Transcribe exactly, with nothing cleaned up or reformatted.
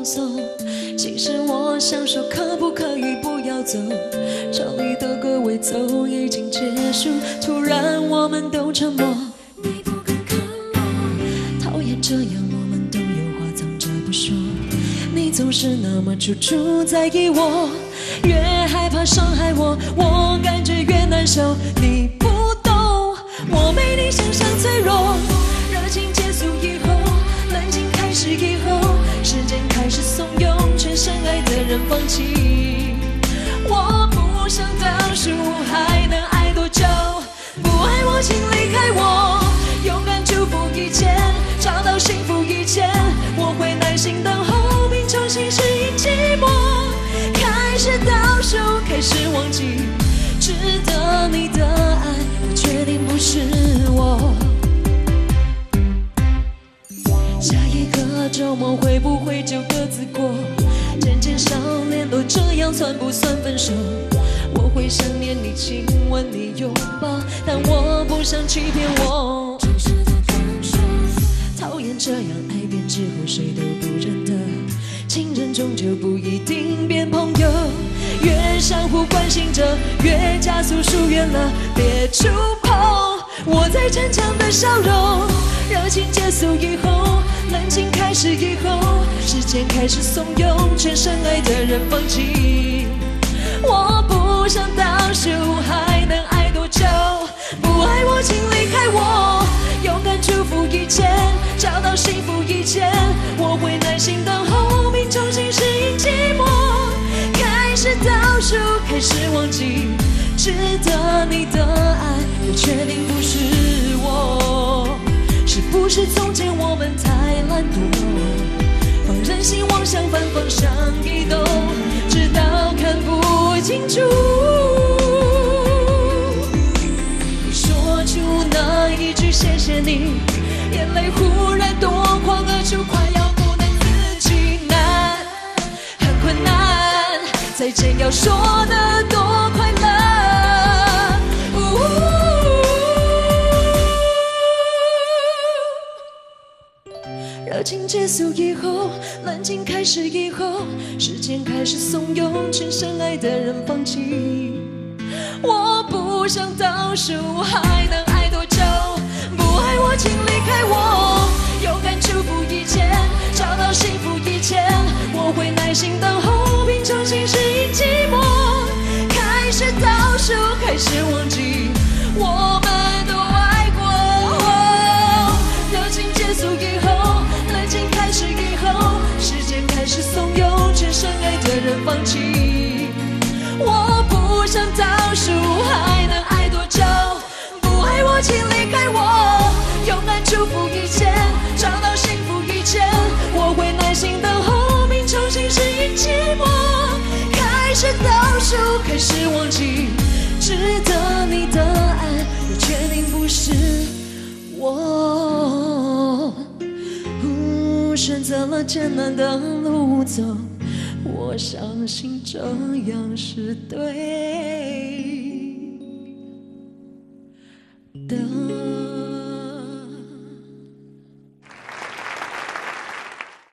松。其实我想说，可不可以不要走？这里的歌尾奏已经结束，突然我们都沉默。你不敢看我，讨厌这样，我们都有话藏着不说。你总是那么处处在意我，越害怕伤害我，我感觉越难受。你不懂，我没你想象脆弱。热情结束以后，冷静开始以后，时间开始怂恿全深爱的人放弃。我不想倒数，还能爱多久？不爱我请离开我，勇敢祝福以前，找到幸福以前，我会耐心等候，并重新适应寂寞。开始倒数，开始忘记，值得你的爱，我确定不是我。下一个周末会不会就各自过？渐渐少年都这样，算不算分手？我会想念你，亲吻你，拥抱，但我不想欺骗我。讨厌这样，爱变之后谁都不认得，情人终究不一定变朋友。越相互关心着，越加速疏远了，别触碰我再逞强的笑容。热情结束以后，冷静开始以后，时间开始怂恿全深爱的人放弃。我不想倒数，还能爱多久？不爱我请离开我，勇敢祝福以前，找到幸福以前，我会耐心等候，并重新适应寂寞。开始倒数，开始忘记，值得你的爱，我确定不是我。是不是从前我们太懒惰，放任心妄想反方向移动，直到看不清楚。你说出那一句谢谢你，眼泪忽然夺眶而出，快要不能自己，难，很困难，再见要说得多快乐。热情结束以后，冷静开始以后，时间开始怂恿全深爱的人放弃。我不想倒数，还能爱多久？不爱我请离开我，勇敢祝福以前，找到幸福以前，我会耐心等候，并重新适应寂寞。开始倒数，开始忘记，我们都爱过。热情结束以后，冷静开始以后，时间开始怂恿全深爱的人放弃。我不想倒数，还能爱多久？不爱我请离开我，勇敢祝福以前，找到幸福以前，我会耐心等候，并重新适应寂寞。开始倒数，开始忘记，值得你的爱，我确定不是我。选择了艰难的路走，我相信这样是对。